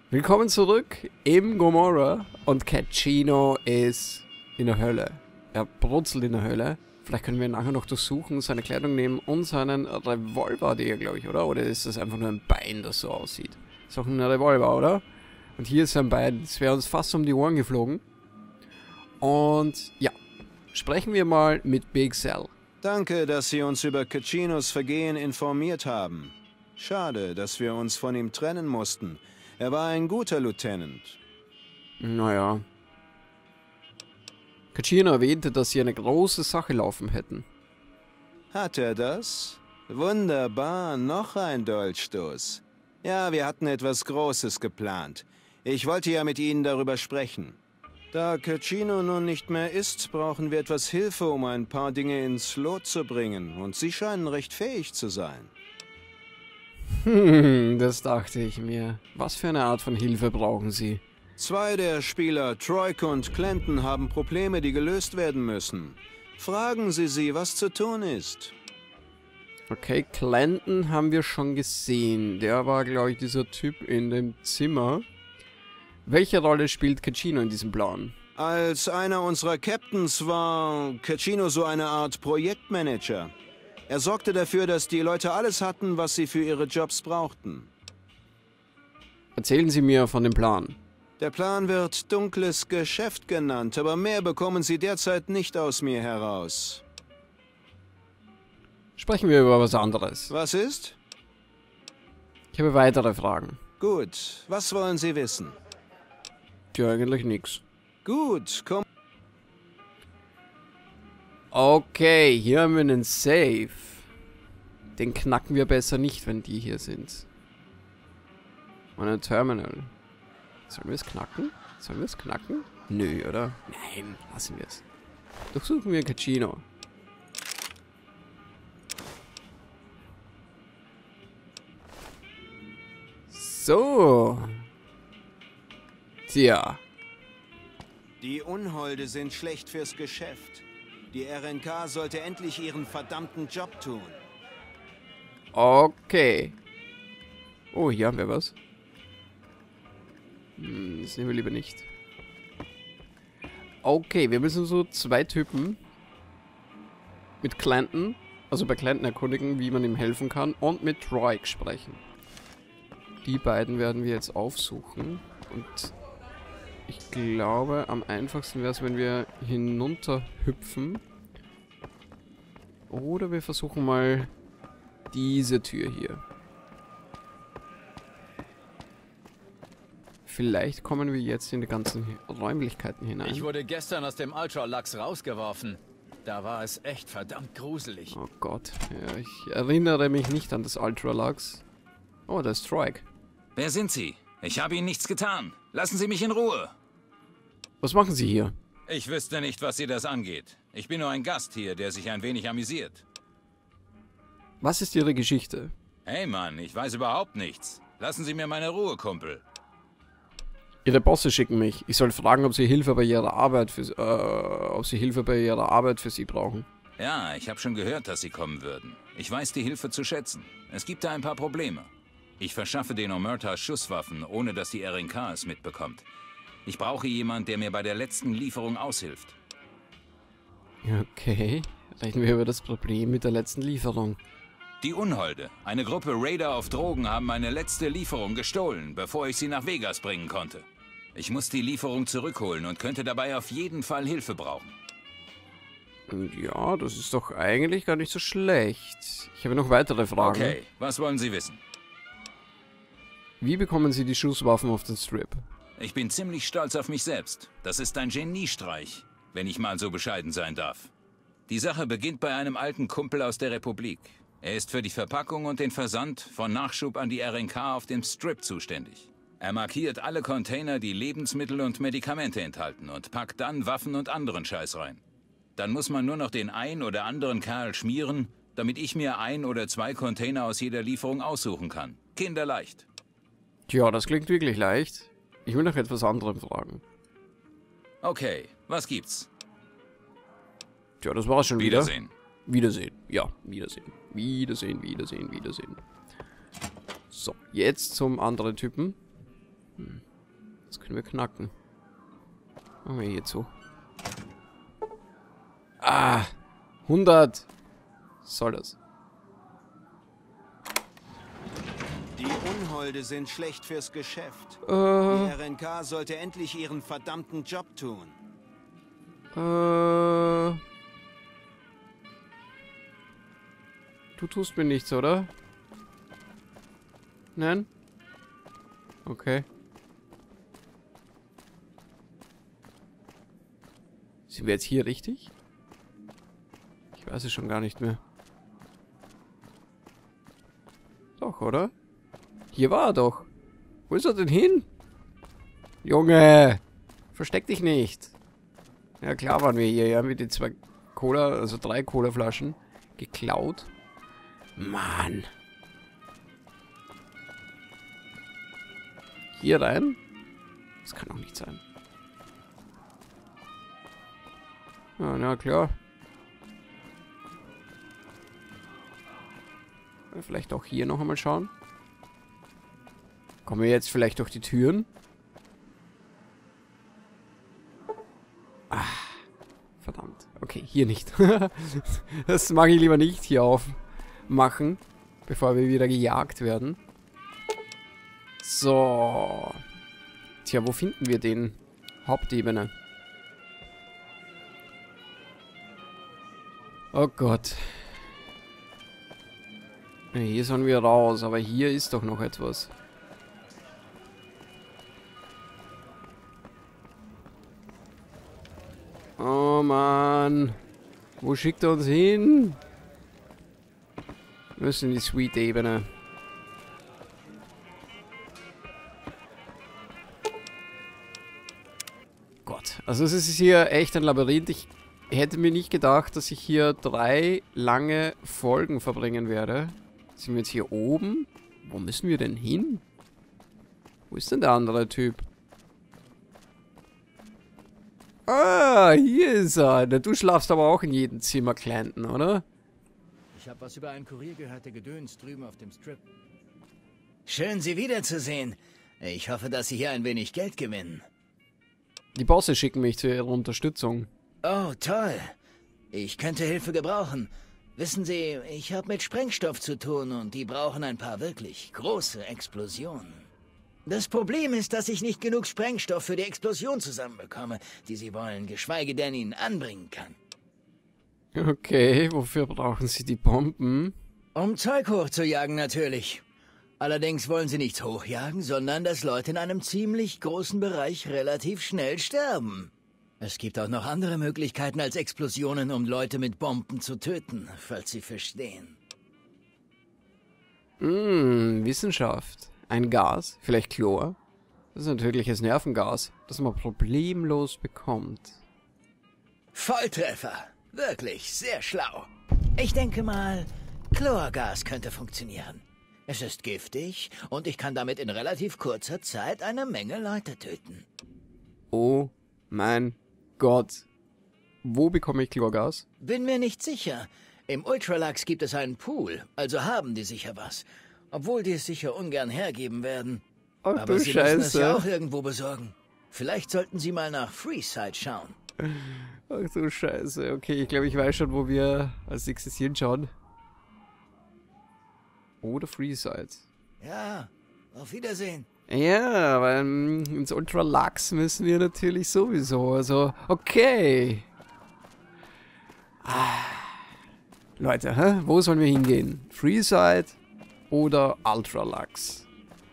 Willkommen zurück im Gomorrah und Cacino ist in der Hölle. Er brutzelt in der Hölle. Vielleicht können wir ihn nachher noch durchsuchen, seine Kleidung nehmen und seinen Revolver, der glaube ich, oder? Oder ist das einfach nur ein Bein, das so aussieht? Ist auch ein Revolver, oder? Und hier ist sein Bein. Das wäre uns fast um die Ohren geflogen. Und ja, sprechen wir mal mit Big Sal. Danke, dass Sie uns über Cacinos Vergehen informiert haben. Schade, dass wir uns von ihm trennen mussten. Er war ein guter Lieutenant. Naja. Cacino erwähnte, dass sie eine große Sache laufen hätten. Hat er das? Wunderbar, noch ein Dolchstoß. Ja, wir hatten etwas Großes geplant. Ich wollte ja mit Ihnen darüber sprechen. Da Cacino nun nicht mehr ist, brauchen wir etwas Hilfe, um ein paar Dinge ins Lot zu bringen. Und Sie scheinen recht fähig zu sein. Das dachte ich mir. Was für eine Art von Hilfe brauchen Sie? Zwei der Spieler, Troik und Clanton, haben Probleme, die gelöst werden müssen. Fragen Sie sie, was zu tun ist. Okay, Clanton haben wir schon gesehen. Der war, glaube ich, dieser Typ in dem Zimmer. Welche Rolle spielt Cacino in diesem Plan? Als einer unserer Captains war Cacino so eine Art Projektmanager. Er sorgte dafür, dass die Leute alles hatten, was sie für ihre Jobs brauchten. Erzählen Sie mir von dem Plan. Der Plan wird dunkles Geschäft genannt, aber mehr bekommen Sie derzeit nicht aus mir heraus. Sprechen wir über was anderes. Was ist? Ich habe weitere Fragen. Gut, was wollen Sie wissen? Ja, eigentlich nichts. Gut, komm. Okay, hier haben wir einen Safe. Den knacken wir besser nicht, wenn die hier sind. Und ein Terminal. Sollen wir es knacken? Sollen wir es knacken? Nö, oder? Nein, lassen wir es. Durchsuchen wir Cacino. So. Tja. Die Unholde sind schlecht fürs Geschäft. Die RNK sollte endlich ihren verdammten Job tun. Okay. Oh, hier haben wir was. Das nehmen wir lieber nicht. Okay, wir müssen so zwei Typen mit Clanton, also bei Clanton erkundigen, wie man ihm helfen kann, und mit Troik sprechen. Die beiden werden wir jetzt aufsuchen. Und ich glaube, am einfachsten wäre es, wenn wir hinunter hüpfen. Oder wir versuchen mal diese Tür hier. Vielleicht kommen wir jetzt in die ganzen Räumlichkeiten hinein. Ich wurde gestern aus dem Ultralux rausgeworfen. Da war es echt verdammt gruselig. Oh Gott, ja, ich erinnere mich nicht an das Ultralux. Oh, da ist Troik. Wer sind Sie? Ich habe Ihnen nichts getan. Lassen Sie mich in Ruhe. Was machen Sie hier? Ich wüsste nicht, was Sie das angeht. Ich bin nur ein Gast hier, der sich ein wenig amüsiert. Was ist Ihre Geschichte? Hey Mann, ich weiß überhaupt nichts. Lassen Sie mir meine Ruhe, Kumpel. Ihre Bosse schicken mich. Ich soll fragen, ob Sie Hilfe bei Ihrer Arbeit für Sie brauchen. Ja, ich habe schon gehört, dass Sie kommen würden. Ich weiß die Hilfe zu schätzen. Es gibt da ein paar Probleme. Ich verschaffe den Omerta Schusswaffen, ohne dass die RNK es mitbekommt. Ich brauche jemanden, der mir bei der letzten Lieferung aushilft. Okay, reden wir über das Problem mit der letzten Lieferung. Die Unholde, eine Gruppe Raider auf Drogen, haben meine letzte Lieferung gestohlen, bevor ich sie nach Vegas bringen konnte. Ich muss die Lieferung zurückholen und könnte dabei auf jeden Fall Hilfe brauchen. Ja, das ist doch eigentlich gar nicht so schlecht. Ich habe noch weitere Fragen. Okay, was wollen Sie wissen? Wie bekommen Sie die Schusswaffen auf den Strip? Ich bin ziemlich stolz auf mich selbst. Das ist ein Geniestreich, wenn ich mal so bescheiden sein darf. Die Sache beginnt bei einem alten Kumpel aus der Republik. Er ist für die Verpackung und den Versand von Nachschub an die RNK auf dem Strip zuständig. Er markiert alle Container, die Lebensmittel und Medikamente enthalten und packt dann Waffen und anderen Scheiß rein. Dann muss man nur noch den ein oder anderen Kerl schmieren, damit ich mir 1 oder 2 Container aus jeder Lieferung aussuchen kann. Kinderleicht. Tja, das klingt wirklich leicht. Ich will nach etwas anderem fragen. Okay, was gibt's? Tja, das war's schon wieder. Wiedersehen. Wiedersehen. Ja, Wiedersehen. Wiedersehen, Wiedersehen, Wiedersehen. So, jetzt zum anderen Typen. Das können wir knacken. Machen wir hier zu. Ah! 100! Was soll das? Die Unholde sind schlecht fürs Geschäft. Die Äh, RNK sollte endlich ihren verdammten Job tun. Du tust mir nichts, oder? Nein? Okay. Sind wir jetzt hier richtig? Ich weiß es schon gar nicht mehr. Doch, oder? Hier war er doch. Wo ist er denn hin? Junge! Versteck dich nicht. Ja, klar waren wir hier. Ja, mit den 2 Cola, also 3 Cola-Flaschen geklaut. Mann. Hier rein? Das kann doch nicht sein. Ja, na klar. Vielleicht auch hier noch einmal schauen. Kommen wir jetzt vielleicht durch die Türen? Ah, verdammt. Okay, hier nicht. Das mag ich lieber nicht hier aufmachen, bevor wir wieder gejagt werden. So. Tja, wo finden wir den? Hauptebene. Oh Gott. Hier sollen wir raus, aber hier ist doch noch etwas. Oh Mann. Wo schickt er uns hin? Wir müssen in die Suite-Ebene. Gott. Also es ist hier echt ein Labyrinth. Ich hätte mir nicht gedacht, dass ich hier 3 lange Folgen verbringen werde. Sind wir jetzt hier oben? Wo müssen wir denn hin? Wo ist denn der andere Typ? Ah, hier ist er. Du schlafst aber auch in jedem Zimmer, Clanton, oder? Ich habe was über einen Kurier gehört, der gedöns drüben auf dem Strip. Schön, Sie wiederzusehen. Ich hoffe, dass Sie hier ein wenig Geld gewinnen. Die Bosse schicken mich zu ihrer Unterstützung. Oh, toll. Ich könnte Hilfe gebrauchen. Wissen Sie, ich habe mit Sprengstoff zu tun und die brauchen ein paar wirklich große Explosionen. Das Problem ist, dass ich nicht genug Sprengstoff für die Explosion zusammenbekomme, die Sie wollen, geschweige denn Ihnen anbringen kann. Okay, wofür brauchen Sie die Bomben? Um Zeug hochzujagen natürlich. Allerdings wollen Sie nichts hochjagen, sondern dass Leute in einem ziemlich großen Bereich relativ schnell sterben. Es gibt auch noch andere Möglichkeiten als Explosionen, um Leute mit Bomben zu töten, falls Sie verstehen. Wissenschaft. Ein Gas, vielleicht Chlor. Das ist ein tödliches Nervengas, das man problemlos bekommt. Volltreffer. Wirklich sehr schlau. Ich denke mal, Chlorgas könnte funktionieren. Es ist giftig und ich kann damit in relativ kurzer Zeit eine Menge Leute töten. Oh mein Gott. Wo bekomme ich Chlorgas? Bin mir nicht sicher. Im Ultralux gibt es einen Pool, also haben die sicher was. Obwohl die es sicher ungern hergeben werden. Ach Aber du sie müssen es ja Scheiße. auch irgendwo besorgen. Vielleicht sollten Sie mal nach Freeside schauen. Ach du Scheiße. Okay, ich glaube, ich weiß schon, wo wir als nächstes hinschauen. Oder Freeside. Ja, auf Wiedersehen. Ja, weil ins Ultralux müssen wir natürlich sowieso. Also, okay. Leute, wo sollen wir hingehen? Freeside oder Ultralux?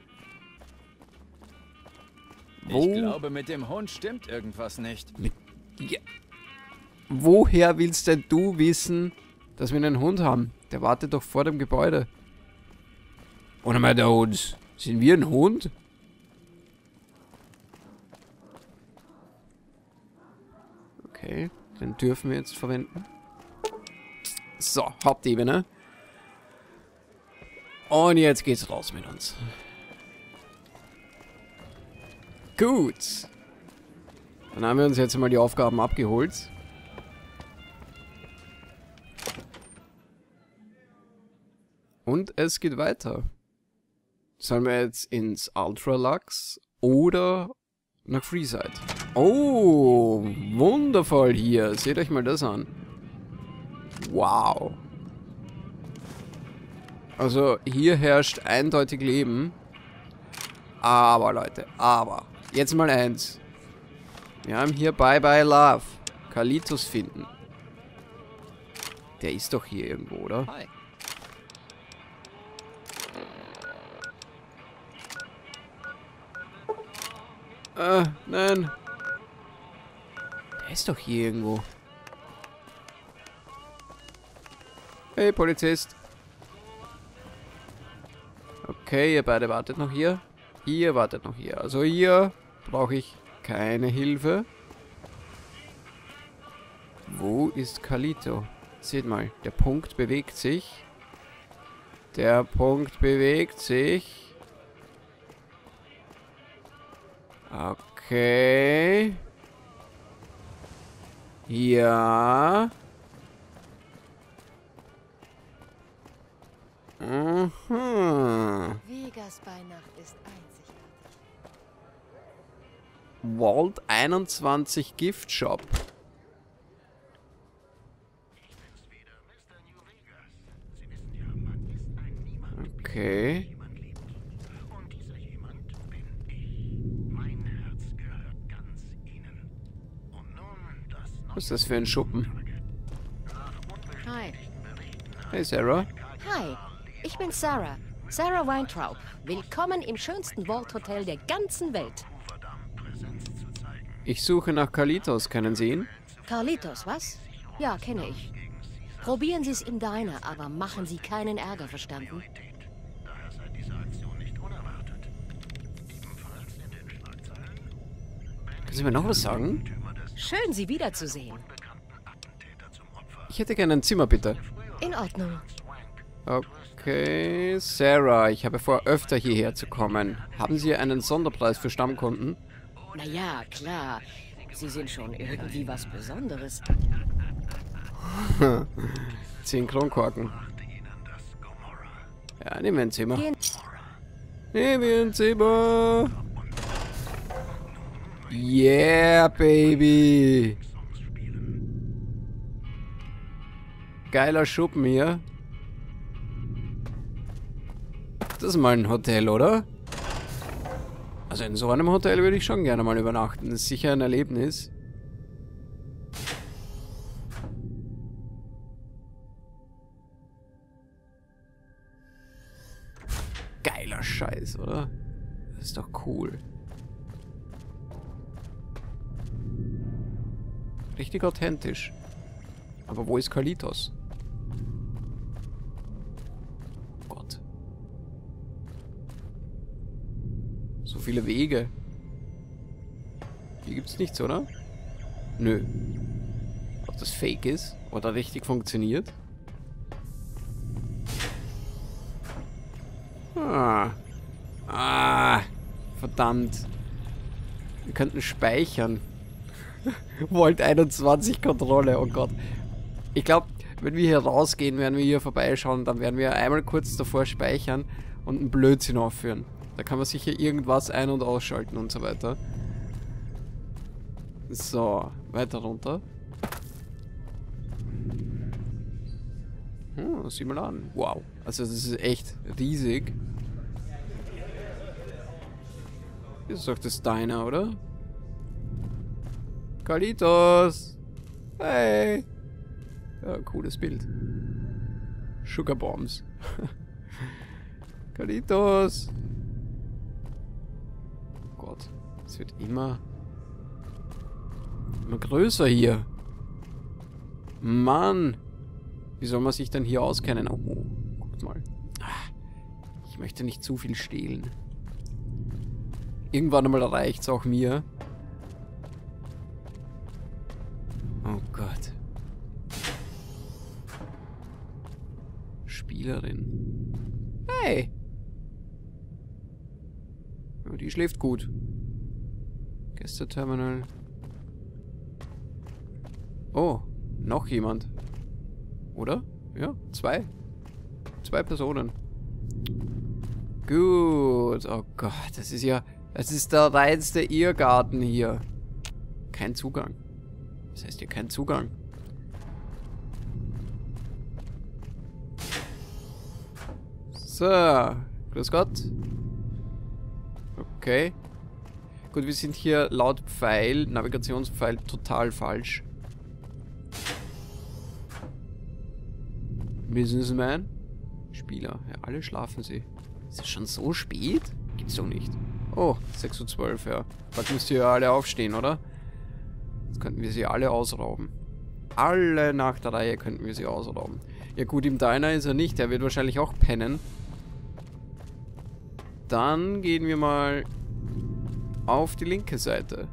Ich glaube, mit dem Hund stimmt irgendwas nicht. Ja. Woher willst denn du wissen, dass wir einen Hund haben? Der wartet doch vor dem Gebäude. Oder mal der Hund. Sind wir ein Hund? Okay, den dürfen wir jetzt verwenden. So, Hauptebene. Und jetzt geht's raus mit uns. Gut. Dann haben wir uns jetzt mal die Aufgaben abgeholt. Und es geht weiter. Sollen wir jetzt ins Ultralux oder nach Freeside. Oh, wundervoll hier. Seht euch mal das an. Wow. Also hier herrscht eindeutig Leben. Aber Leute, aber. Jetzt mal eins. Wir haben hier Bye Bye Love. Kalitos finden. Der ist doch hier irgendwo, oder? Hi. Nein. Der ist doch hier irgendwo. Hey, Polizist. Okay, ihr beide wartet noch hier. Ihr wartet noch hier. Also hier brauche ich keine Hilfe. Wo ist Kalito? Seht mal, der Punkt bewegt sich. Der Punkt bewegt sich. Okay. Ja. Mhm. Vegas bei Nacht ist einzigartig. Vault 21 Gift Shop. Okay. Was ist das für ein Schuppen? Hi. Hey Sarah. Hi, ich bin Sarah. Sarah Weintraub. Willkommen im schönsten Vault-Hotel der ganzen Welt. Ich suche nach Kalitos. Kennen Sie ihn? Carlitos, was? Ja, kenne ich. Probieren Sie es im Diner, aber machen Sie keinen Ärger, verstanden? Können Sie mir noch was sagen? Schön, Sie wiederzusehen. Ich hätte gerne ein Zimmer, bitte. In Ordnung. Okay, Sarah, ich habe vor, öfter hierher zu kommen. Haben Sie einen Sonderpreis für Stammkunden? Naja, klar. Sie sind schon irgendwie was Besonderes. 10 Kronkorken. Ja, nehmen wir ein Zimmer. Gehen- Nehmen wir ein Zimmer. Yeah, baby. Geiler Schuppen hier. Das ist mal ein Hotel, oder? Also in so einem Hotel würde ich schon gerne mal übernachten. Das ist sicher ein Erlebnis. Geiler Scheiß, oder? Das ist doch cool. Richtig authentisch. Aber wo ist Kalitos? Gott. So viele Wege. Hier gibt's nichts, oder? Nö. Ob das fake ist oder richtig funktioniert? Verdammt. Wir könnten speichern. Vault 21 Kontrolle, oh Gott. Ich glaube, wenn wir hier rausgehen, werden wir hier vorbeischauen, dann werden wir einmal kurz davor speichern und einen Blödsinn aufführen. Da kann man sicher irgendwas ein- und ausschalten und so weiter. So, weiter runter. Sieh mal an. Wow. Also das ist echt riesig. Das ist doch das Diner, oder? Kalitos! Hey! Ja, cooles Bild. Sugar Bombs. Kalitos! Oh Gott, es wird immer größer hier. Mann! Wie soll man sich denn hier auskennen? Oh, guckt mal. Ich möchte nicht zu viel stehlen. Irgendwann einmal reicht's auch mir. Oh Gott. Spielerin. Hey! Ja, die schläft gut. Gästeterminal. Oh, noch jemand. Oder? Ja, zwei. 2 Personen. Gut. Oh Gott, das ist ja Es ist der reinste Irrgarten hier. Kein Zugang. Das heißt hier kein Zugang. So. Grüß Gott. Okay. Gut, wir sind hier laut Pfeil, Navigationspfeil, total falsch. Businessman? Spieler. Ja, alle schlafen sie. Ist es schon so spät? Gibt's doch nicht. Oh, 6:12 Uhr, ja. Bald müsst ihr ja alle aufstehen, oder? Jetzt könnten wir sie alle ausrauben. Alle nach der Reihe könnten wir sie ausrauben. Ja gut, im Diner ist er nicht. Der wird wahrscheinlich auch pennen. Dann gehen wir mal auf die linke Seite.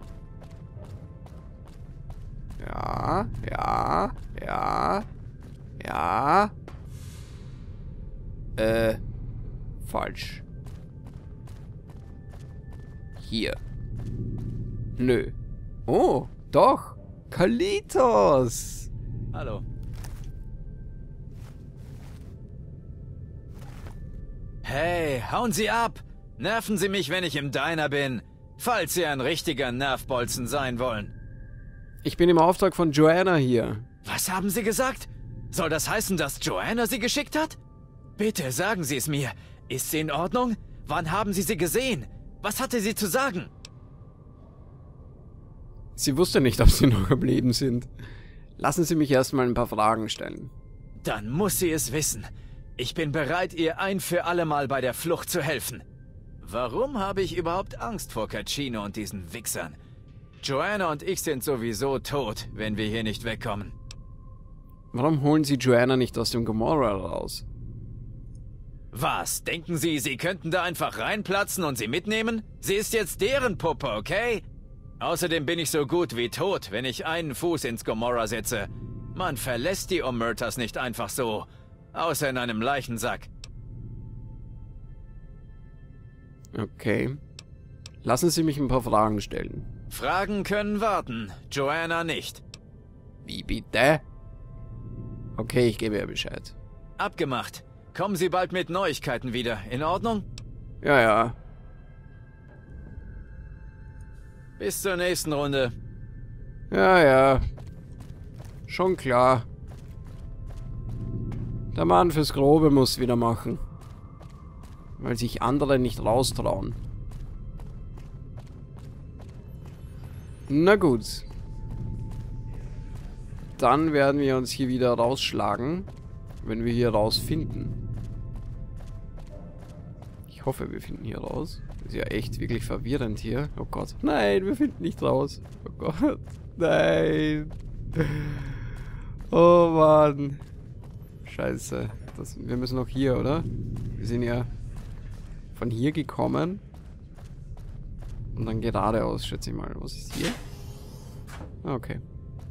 Ja, ja, ja, ja. Falsch. Hier. Nö. Oh, doch. Kalitos. Hallo. Hey, hauen Sie ab! Nerven Sie mich, wenn ich im Diner bin. Falls Sie ein richtiger Nervbolzen sein wollen. Ich bin im Auftrag von Joanna hier. Was haben Sie gesagt? Soll das heißen, dass Joanna Sie geschickt hat? Bitte sagen Sie es mir. Ist sie in Ordnung? Wann haben Sie sie gesehen? Was hatte sie zu sagen? Sie wusste nicht, ob sie noch am Leben sind. Lassen Sie mich erstmal ein paar Fragen stellen. Dann muss sie es wissen. Ich bin bereit, ihr ein für alle Mal bei der Flucht zu helfen. Warum habe ich überhaupt Angst vor Caccino und diesen Wichsern? Joanna und ich sind sowieso tot, wenn wir hier nicht wegkommen. Warum holen Sie Joanna nicht aus dem Gomorrah raus? Was, denken Sie, Sie könnten da einfach reinplatzen und sie mitnehmen? Sie ist jetzt deren Puppe, okay? Außerdem bin ich so gut wie tot, wenn ich einen Fuß ins Gomorrah setze. Man verlässt die Omertas nicht einfach so. Außer in einem Leichensack. Okay. Lassen Sie mich ein paar Fragen stellen. Fragen können warten, Joanna nicht. Wie bitte? Okay, ich gebe ihr Bescheid. Abgemacht. Kommen Sie bald mit Neuigkeiten wieder, in Ordnung? Ja, ja. Bis zur nächsten Runde. Ja, ja. Schon klar. Der Mann fürs Grobe muss wieder machen. Weil sich andere nicht raustrauen. Na gut. Dann werden wir uns hier wieder rausschlagen, wenn wir hier rausfinden. Ich hoffe, wir finden hier raus. Ist ja echt wirklich verwirrend hier. Oh Gott. Nein, wir finden nicht raus. Oh Gott. Nein. Oh Mann. Scheiße. Wir müssen noch hier, oder? Wir sind ja von hier gekommen. Und dann geradeaus, schätze ich mal. Was ist hier? Okay.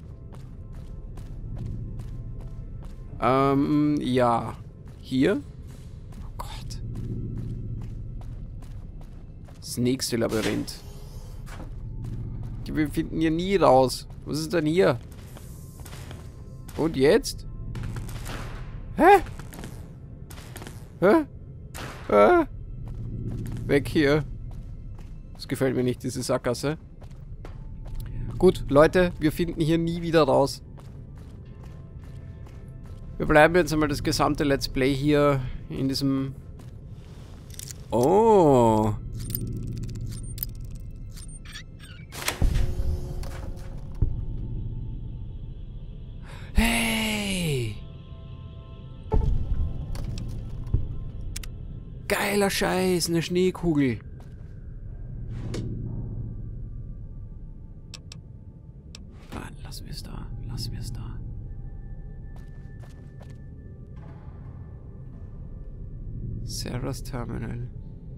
Ja. Hier? Oh Gott. Das nächste Labyrinth. Wir finden hier nie raus. Was ist denn hier? Und jetzt? Hä? Hä? Hä? Weg hier. Das gefällt mir nicht, diese Sackgasse. Gut, Leute, wir finden hier nie wieder raus. Wir bleiben jetzt einmal das gesamte Let's Play hier in diesem... Oh. Hey. Geiler Scheiß, eine Schneekugel. Lassen wir es da. Lassen wir es da. Sarah's Terminal.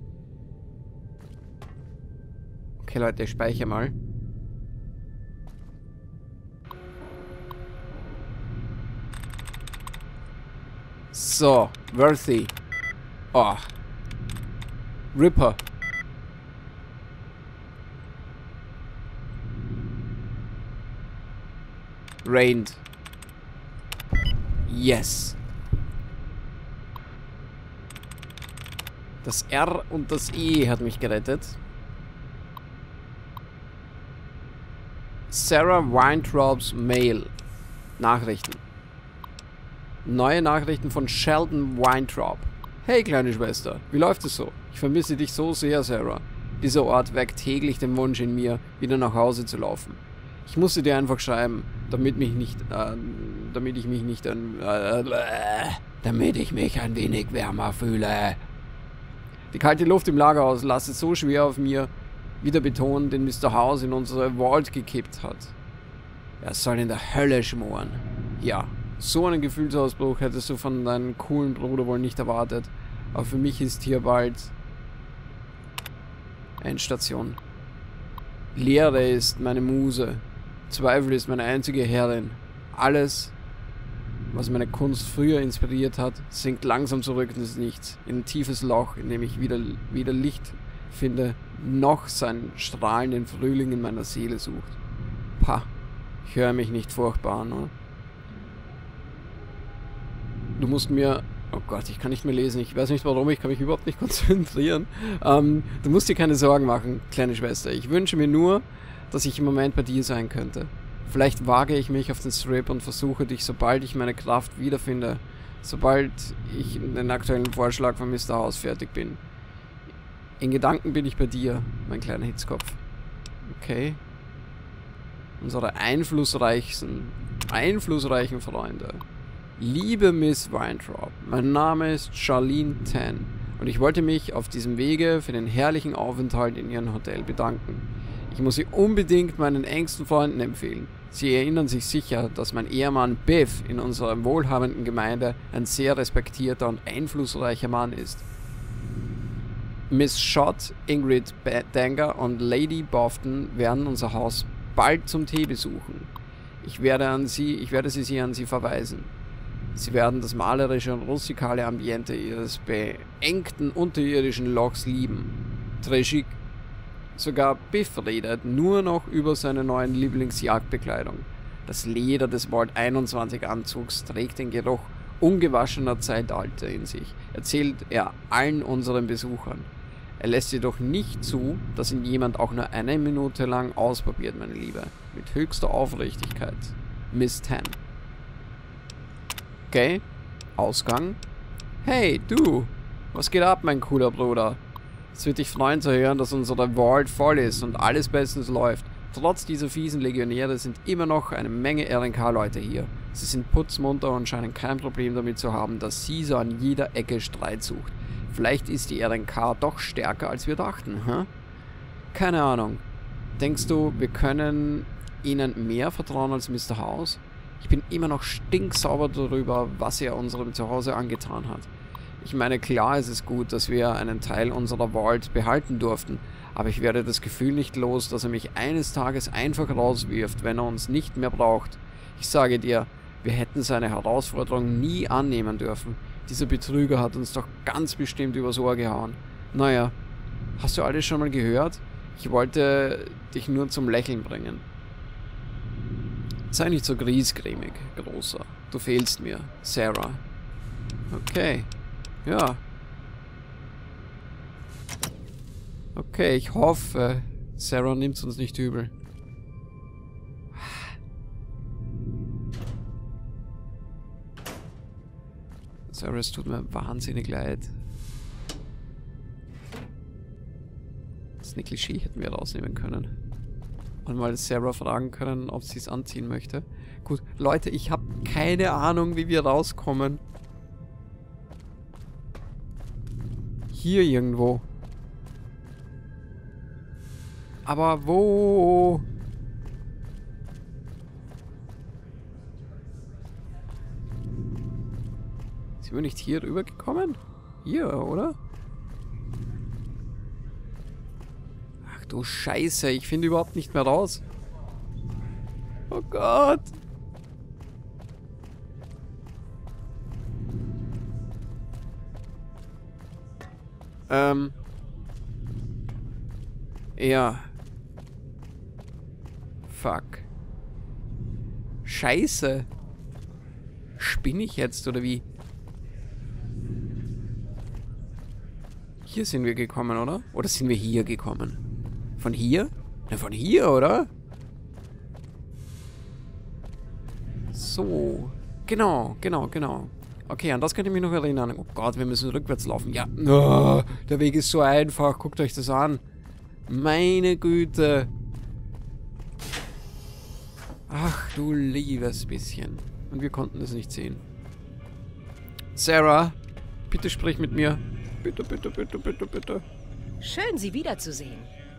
Okay, Leute, ich speichere mal. So, Worthy. Oh. Ripper. Rained. Yes. Das R und das E hat mich gerettet. Sarah Weintraub's Mail. Nachrichten. Neue Nachrichten von Sheldon Weintraub. Hey, kleine Schwester, wie läuft es so? Ich vermisse dich so sehr, Sarah. Dieser Ort weckt täglich den Wunsch in mir, wieder nach Hause zu laufen. Ich musste dir einfach schreiben, damit ich mich ein wenig wärmer fühle. Die kalte Luft im Lagerhaus lastet so schwer auf mir, wie der Beton, den Mr. House in unsere Vault gekippt hat. Er soll in der Hölle schmoren. Ja, so einen Gefühlsausbruch hättest du von deinem coolen Bruder wohl nicht erwartet. Aber für mich ist hier bald Endstation. Leere ist meine Muse. Zweifel ist meine einzige Herrin. Alles, was meine Kunst früher inspiriert hat, sinkt langsam zurück ins Nichts. In ein tiefes Loch, in dem ich weder Licht finde, noch seinen strahlenden Frühling in meiner Seele sucht. Pah, ich höre mich nicht furchtbar, ne? Du musst mir... Oh Gott, ich kann nicht mehr lesen. Ich weiß nicht warum, ich kann mich überhaupt nicht konzentrieren. Du musst dir keine Sorgen machen, kleine Schwester. Ich wünsche mir nur, dass ich im Moment bei dir sein könnte. Vielleicht wage ich mich auf den Strip und versuche dich, sobald ich meine Kraft wiederfinde. Sobald ich den aktuellen Vorschlag von Mr. House fertig bin. In Gedanken bin ich bei dir, mein kleiner Hitzkopf. Okay. Unsere einflussreichen Freunde. Liebe Miss Weintraub, mein Name ist Charlene Tan und ich wollte mich auf diesem Wege für den herrlichen Aufenthalt in Ihrem Hotel bedanken. Ich muss Sie unbedingt meinen engsten Freunden empfehlen. Sie erinnern sich sicher, dass mein Ehemann Biff in unserer wohlhabenden Gemeinde ein sehr respektierter und einflussreicher Mann ist. Miss Schott, Ingrid Danger und Lady Bofton werden unser Haus bald zum Tee besuchen. Ich werde sie an Sie verweisen. Sie werden das malerische und rustikale Ambiente ihres beengten unterirdischen Lochs lieben. Trishik. Sogar Biff redet nur noch über seine neuen Lieblingsjagdbekleidung. Das Leder des Vault 21 Anzugs trägt den Geruch ungewaschener Zeitalter in sich, erzählt er allen unseren Besuchern. Er lässt jedoch nicht zu, dass ihn jemand auch nur eine Minute lang ausprobiert, meine Liebe. Mit höchster Aufrichtigkeit. Miss Tan. Okay, Ausgang. Hey, du! Was geht ab, mein cooler Bruder? Es wird dich freuen zu hören, dass unsere Vault voll ist und alles bestens läuft. Trotz dieser fiesen Legionäre sind immer noch eine Menge RNK-Leute hier. Sie sind putzmunter und scheinen kein Problem damit zu haben, dass sie so an jeder Ecke Streit sucht. Vielleicht ist die RNK doch stärker, als wir dachten, hä? Keine Ahnung. Denkst du, wir können ihnen mehr vertrauen als Mr. House? Ich bin immer noch stinksauer darüber, was er unserem Zuhause angetan hat. Ich meine, klar ist es gut, dass wir einen Teil unserer Vault behalten durften, aber ich werde das Gefühl nicht los, dass er mich eines Tages einfach rauswirft, wenn er uns nicht mehr braucht. Ich sage dir, wir hätten seine Herausforderung nie annehmen dürfen. Dieser Betrüger hat uns doch ganz bestimmt übers Ohr gehauen. Naja, hast du alles schon mal gehört? Ich wollte dich nur zum Lächeln bringen. Sei nicht so griesgrämig, Großer. Du fehlst mir, Sarah. Okay. Ja. Okay, ich hoffe, Sarah nimmt es uns nicht übel. Sarah, es tut mir wahnsinnig leid. Das eine Klischee hätten wir rausnehmen können. Und mal Sarah fragen können, ob sie es anziehen möchte. Gut, Leute, ich habe keine Ahnung, wie wir rauskommen. Hier irgendwo. Aber wo? Sind wir nicht hier rüber gekommen? Hier, oder? Ach du Scheiße, ich finde überhaupt nicht mehr raus. Oh Gott. Ja. Fuck. Scheiße. Spinne ich jetzt, oder wie? Hier sind wir gekommen, oder? Oder sind wir hier gekommen? Von hier? Na, von hier, oder? So. Genau. Okay, an das kann ich mich noch erinnern. Oh Gott, wir müssen rückwärts laufen. Ja, oh, der Weg ist so einfach. Guckt euch das an. Meine Güte. Ach, du liebes bisschen. Und wir konnten es nicht sehen. Sarah, bitte sprich mit mir. Bitte. Schön, Sie wiederzusehen.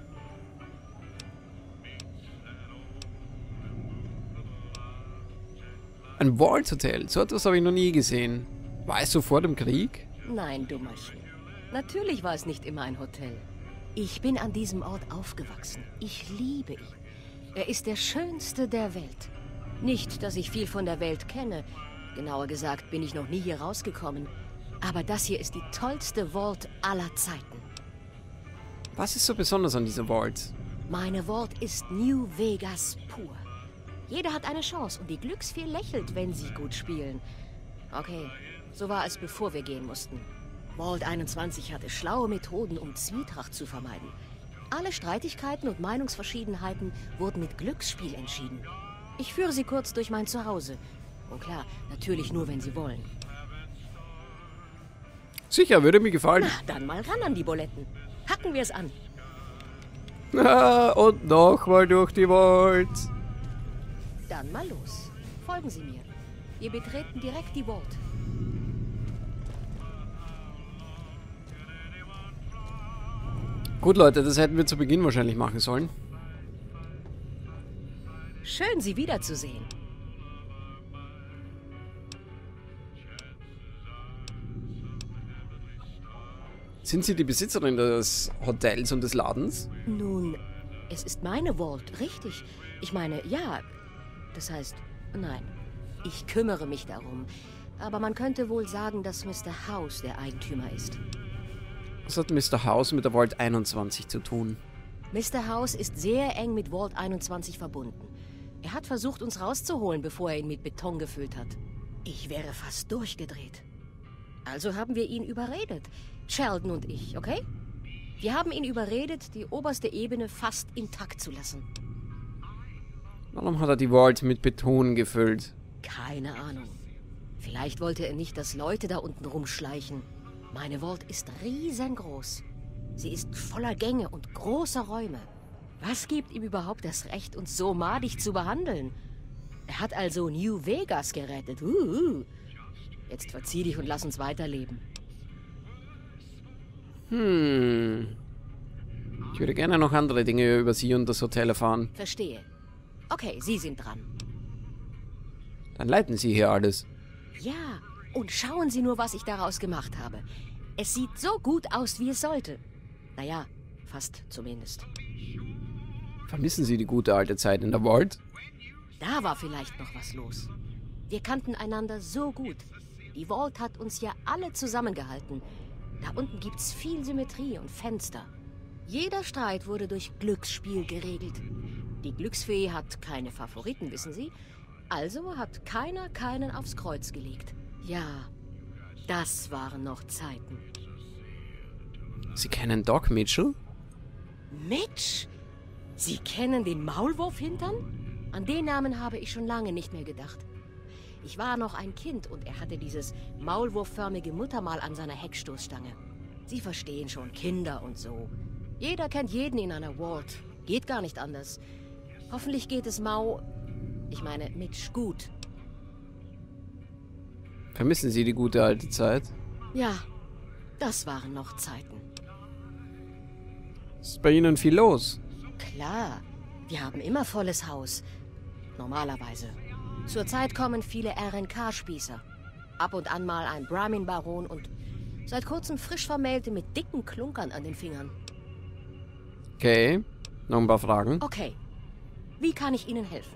Ein Vault Hotel, so etwas habe ich noch nie gesehen. War es so vor dem Krieg? Nein, Dummerchen. Natürlich war es nicht immer ein Hotel. Ich bin an diesem Ort aufgewachsen. Ich liebe ihn. Er ist der schönste der Welt. Nicht, dass ich viel von der Welt kenne. Genauer gesagt bin ich noch nie hier rausgekommen. Aber das hier ist die tollste Vault aller Zeiten. Was ist so besonders an dieser Vault? Meine Vault ist New Vegas pur. Jeder hat eine Chance und die Glücksfee lächelt, wenn sie gut spielen. Okay, so war es, bevor wir gehen mussten. Vault 21 hatte schlaue Methoden, um Zwietracht zu vermeiden. Alle Streitigkeiten und Meinungsverschiedenheiten wurden mit Glücksspiel entschieden. Ich führe sie kurz durch mein Zuhause. Und klar, natürlich nur, wenn sie wollen. Sicher, würde mir gefallen. Na, dann mal ran an die Buletten. Hacken wir es an. Und nochmal durch die Vault. Dann mal los. Folgen Sie mir. Wir betreten direkt die Vault. Gut, Leute, das hätten wir zu Beginn wahrscheinlich machen sollen. Schön, Sie wiederzusehen. Sind Sie die Besitzerin des Hotels und des Ladens? Nun, es ist meine Vault, richtig. Ich meine, ja. Das heißt, nein. Ich kümmere mich darum. Aber man könnte wohl sagen, dass Mr. House der Eigentümer ist. Was hat Mr. House mit der Vault 21 zu tun? Mr. House ist sehr eng mit Vault 21 verbunden. Er hat versucht, uns rauszuholen, bevor er ihn mit Beton gefüllt hat. Ich wäre fast durchgedreht. Also haben wir ihn überredet. Sheldon und ich, okay? Wir haben ihn überredet, die oberste Ebene fast intakt zu lassen. Warum hat er die Vault mit Beton gefüllt? Keine Ahnung. Vielleicht wollte er nicht, dass Leute da unten rumschleichen. Meine Vault ist riesengroß. Sie ist voller Gänge und großer Räume. Was gibt ihm überhaupt das Recht, uns so madig zu behandeln? Er hat also New Vegas gerettet. Jetzt verzieh dich und lass uns weiterleben. Ich würde gerne noch andere Dinge über Sie und das Hotel erfahren. Verstehe. Okay, Sie sind dran. Dann leiten Sie hier alles. Ja, und schauen Sie nur, was ich daraus gemacht habe. Es sieht so gut aus, wie es sollte. Naja, fast zumindest. Vermissen Sie die gute alte Zeit in der Vault? Da war vielleicht noch was los. Wir kannten einander so gut. Die Vault hat uns ja alle zusammengehalten. Da unten gibt's viel Symmetrie und Fenster. Jeder Streit wurde durch Glücksspiel geregelt. Die Glücksfee hat keine Favoriten, wissen Sie? Also hat keiner keinen aufs Kreuz gelegt. Ja, das waren noch Zeiten. Sie kennen Doc Mitchell? Mitch? Sie kennen den Maulwurfhintern? An den Namen habe ich schon lange nicht mehr gedacht. Ich war noch ein Kind und er hatte dieses maulwurfförmige Muttermal an seiner Heckstoßstange. Sie verstehen schon, Kinder und so. Jeder kennt jeden in einer Vault. Geht gar nicht anders. Hoffentlich geht es Mitch gut. Vermissen Sie die gute alte Zeit? Ja, das waren noch Zeiten. Ist bei Ihnen viel los? Klar, wir haben immer volles Haus. Normalerweise. Zurzeit kommen viele RNK-Spießer. Ab und an mal ein Brahmin-Baron und seit kurzem frisch Vermählte mit dicken Klunkern an den Fingern. Okay, noch ein paar Fragen. Okay, wie kann ich Ihnen helfen?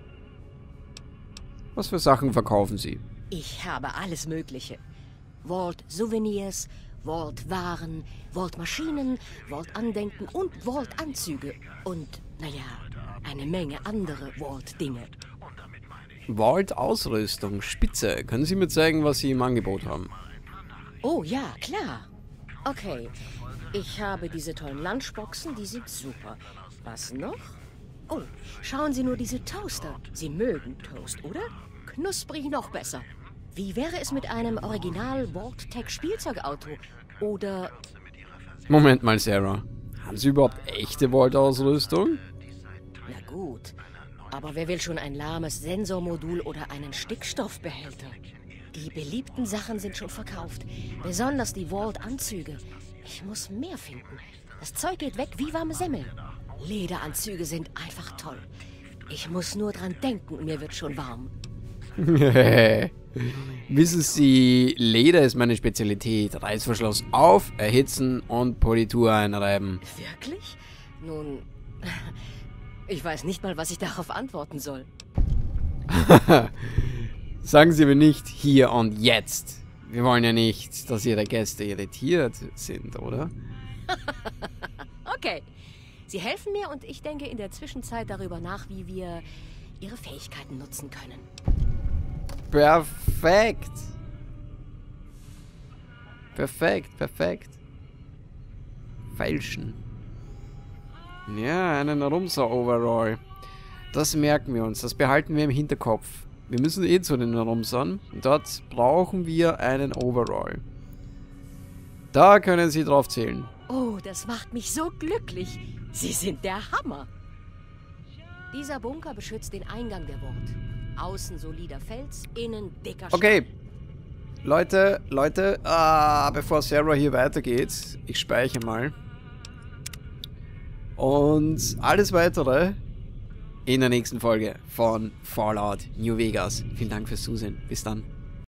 Was für Sachen verkaufen Sie? Ich habe alles Mögliche. Vault-Souvenirs, Vault-Waren, Vault-Maschinen, Vault-Andenken und Vault-Anzüge. Und, naja, eine Menge andere Vault-Dinge. Vault-Ausrüstung, spitze. Können Sie mir zeigen, was Sie im Angebot haben? Oh ja, klar. Okay, ich habe diese tollen Lunchboxen, die sind super. Was noch? Oh, schauen Sie nur diese Toaster. Sie mögen Toast, oder? knusprig noch besser. Wie wäre es mit einem Original Vault-Tec Spielzeugauto? Oder... Moment mal, Sarah. Haben Sie überhaupt echte Vault-Ausrüstung? Na gut, aber wer will schon ein lahmes Sensormodul oder einen Stickstoffbehälter? Die beliebten Sachen sind schon verkauft. Besonders die Vault-Anzüge. Ich muss mehr finden. Das Zeug geht weg wie warme Semmeln. Lederanzüge sind einfach toll. Ich muss nur dran denken und mir wird schon warm. Wissen Sie, Leder ist meine Spezialität. Reißverschluss auf, erhitzen und Politur einreiben. Wirklich? Nun, ich weiß nicht mal, was ich darauf antworten soll. Sagen Sie mir nicht hier und jetzt. Wir wollen ja nicht, dass Ihre Gäste irritiert sind, oder? Okay. Sie helfen mir und ich denke in der Zwischenzeit darüber nach, wie wir Ihre Fähigkeiten nutzen können. Perfekt. Perfekt, perfekt. Fälschen. Ja, einen Rumser-Overall. Das merken wir uns, das behalten wir im Hinterkopf. Wir müssen eh zu den Rumsern. Dort brauchen wir einen Overall. Da können Sie drauf zählen. Oh, das macht mich so glücklich. Sie sind der Hammer. Dieser Bunker beschützt den Eingang der Vault. Außen solider Fels, innen dicker Stahl. Okay. Leute, bevor Sarah hier weitergeht, ich speichere mal. Und alles weitere in der nächsten Folge von Fallout New Vegas. Vielen Dank fürs Zusehen. Bis dann.